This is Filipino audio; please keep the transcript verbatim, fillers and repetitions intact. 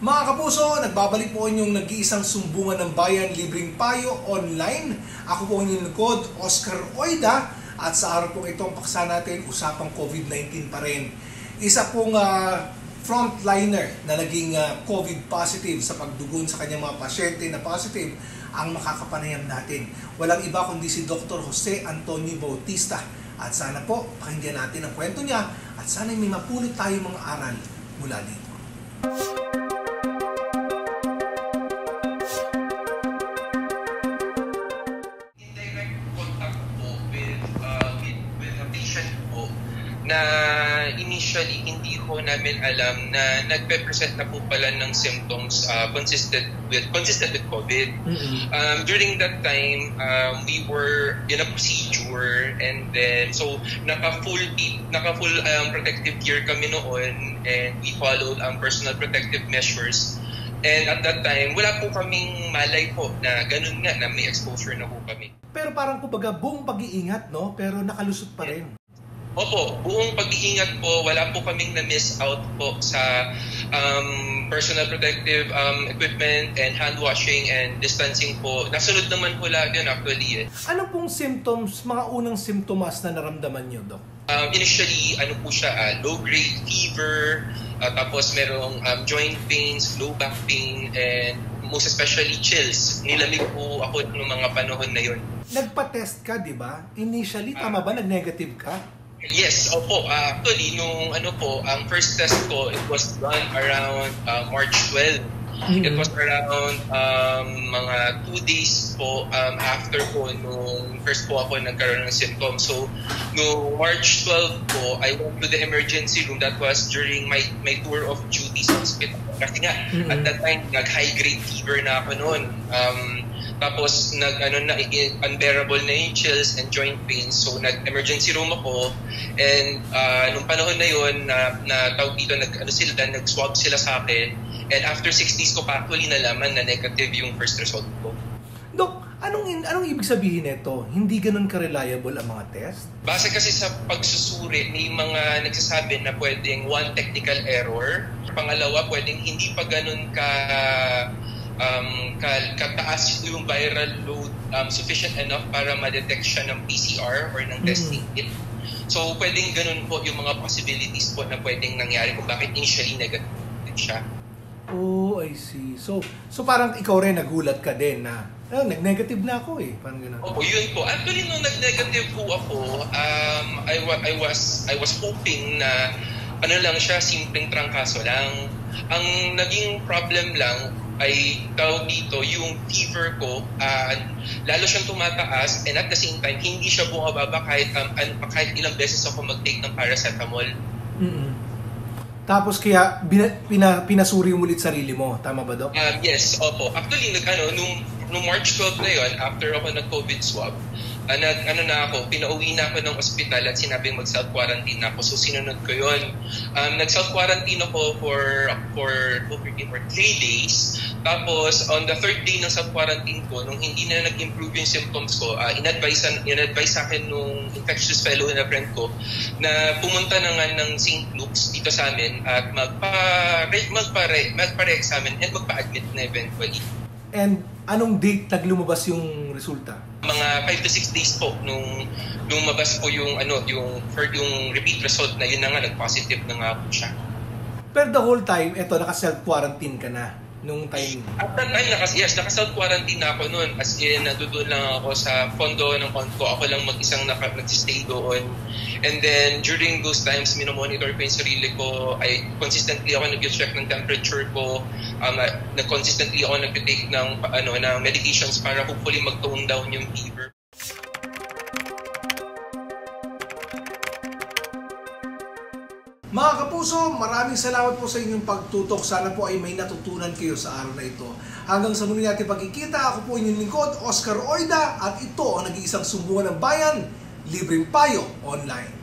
Mga kapuso, nagbabalik po inyong nag-iisang sumbungan ng bayan, libreng payo online. Ako po ang inyong lingkod, Oscar Oida, at sa araw pong ito ang paksa natin, usapang COVID nineteen pa rin. Isa pong uh, frontliner na naging uh, COVID positive sa pagdugon sa kanyang mga pasyente na positive ang makakapanayam natin. Walang iba kundi si Doctor Jose Antonio Bautista. At sana po, pakinggan natin ang kwento niya at sana may mapulot tayo mga aral mula dito. Na initially hindi ko namin alam na nagpe-present na po pala ng symptoms uh, consistent with consistent with COVID. Mm-hmm. Um, during that time, um, we were in a procedure, and then so naka-full naka-full um, protective gear kami noon, and we followed ang um, personal protective measures. And at that time, wala po kaming malay po na ganun nga na may exposure na po kami. Pero parang kumbaga buong pag-iingat, no? Pero nakalusot pa rin. Opo, buong pag-iingat po, wala po kaming na-miss out po sa um, personal protective um, equipment and hand washing and distancing po. Nasunod naman po lahat yun actually. Eh. Ano pong symptoms, mga unang symptoms na naramdaman nyo, Doc? Um, initially, ano po siya, uh, low-grade fever, uh, tapos merong um, joint pains, low back pain, and most especially chills. Nilamig po ako noong mga panahon na yun. Nagpa-test ka, di ba? Initially, tama ba? Nag-negative ka? Yes, opo. Uh, actually, nung ano po, ang first test ko, it was done around uh, March twelfth. Mm-hmm. It was around um, mga two days po um, after po nung first po ako nagkaroon ng symptoms. So, nung March twelfth po, I went to the emergency room. That was during my my tour of duty sa hospital. Kasi nga, mm-hmm. at that time, nag-high-grade fever na ako noon. Um, Tapos nag ano na unbearable na yung chills and joint pains, so nag-emergency room ako, and uh, nung panahon na yon na, na tawag dito nag ano sila nag-swab sila sa akin, and after six days ko pa actually nalaman na negative yung first result ko. Dok, anong anong ibig sabihin nito? Hindi ganoon ka-reliable ang mga test? Base kasi sa pagsusuri, may mga nagsasabi na pwedeng one technical error, pangalawa pwedeng hindi pa ganoon ka Um, kataas yung viral load um, sufficient enough para ma-detect siya ng P C R or ng testing kit. Mm. So, pwedeng ganun po yung mga possibilities po na pwedeng nangyari kung bakit initially negative siya. Oh, I see. So, so parang ikaw rin nagulat ka din na oh, nag-negative na ako eh. Parang gano'n. Opo, yun po. Actually, nung nag-negative po ako, um, I, wa- I, was, I was hoping na ano lang siya, simpleng trangkaso lang. Ang naging problem lang ay tawag dito, yung fever ko, uh, lalo siyang tumataas, and at the same time, hindi siya bumababa kahit, um, kahit ilang beses ako mag-take ng paracetamol. Mm-hmm. Tapos kaya bina, pina, pinasuri mo ulit sarili mo, tama ba, Doc? Um, yes, opo. Actually, nag, ano, nung, nung March twelfth na yun, after ako nag-COVID swab, uh, nag, ano na ako, pinauwi na ako ng ospital at sinabing mag-self-quarantine na ako. So, sinunod ko yun. Um, nag-self-quarantine ako for, for, for three days. Tapos, on the third day ng self-quarantine ko, nung hindi na nag-improve yung symptoms ko, uh, in-advise, in-advise sa akin nung infectious fellow na friend ko na pumunta na nga ng Saint Luke's dito sa amin at magpa-re, magpa-re, magpa-re-examine and magpa-admit na eventually. And anong date naglumabas yung resulta? Mga five to six days po nung lumabas po yung ano yung for yung repeat result na yun na nga nag-positive na nga po siya. Pero the whole time, eto, naka-self-quarantine ka na nung time? At that time, naka, yes, naka-self-quarantine na ako noon. As in, nandoon lang ako sa pondo ng condo ko. Ako lang mag-isang nag-stay doon. And then, during those times, minomonitor ko yung sarili ko. I consistently ako nag-check ng temperature ko. Um, nag-consistently ako nag-take ng, ano, ng medications para hopefully mag-tone down yung fever. Mga kapuso, maraming salamat po sa inyong pagtutok. Sana po ay may natutunan kayo sa araw na ito. Hanggang sa muli natin pagkikita, ako po inyong lingkod, Oscar Oida, at ito ang nag-iisang sumbungan ng bayan, libreng payo online.